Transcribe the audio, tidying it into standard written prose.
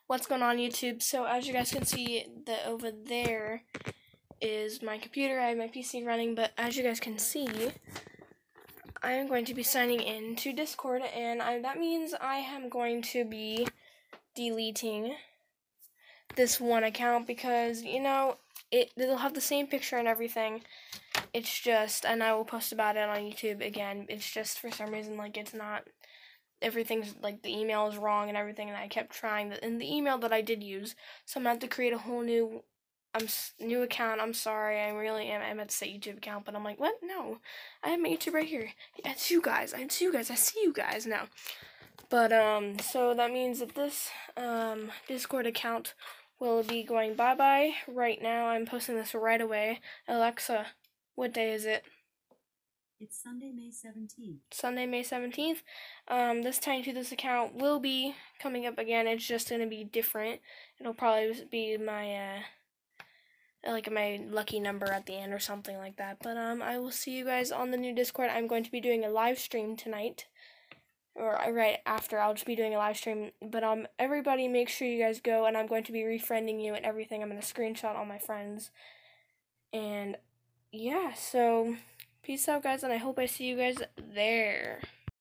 What's going on, YouTube? So as you guys can see, over there is my computer. I have my PC running, but as you guys can see, I am going to be signing in to Discord, and that means I am going to be deleting this one account because, it'll have the same picture and everything. It's just, and I will post about it on YouTube again. It's just for some reason, it's not. Everything's the email is wrong and everything, and I kept trying in the email that I did use, so I'm gonna have to create a whole new account. I'm sorry, I really am. I meant to say YouTube account, but I'm like, what? No, I have my YouTube right here. It's you guys. I see you guys now. But so that means that this Discord account will be going bye-bye right now. I'm posting this right away. Alexa, what day is it? It's Sunday, May 17th. Sunday, May 17th. This Tiny Toothless account will be coming up again. It's just going to be different. It'll probably be my, my lucky number at the end or something like that. But, I will see you guys on the new Discord. I'm going to be doing a live stream tonight. Or right after, I'll just be doing a live stream. But, everybody make sure you guys go, and I'm going to be refriending you and everything. I'm going to screenshot all my friends. And, yeah, so... peace out, guys, and I hope I see you guys there.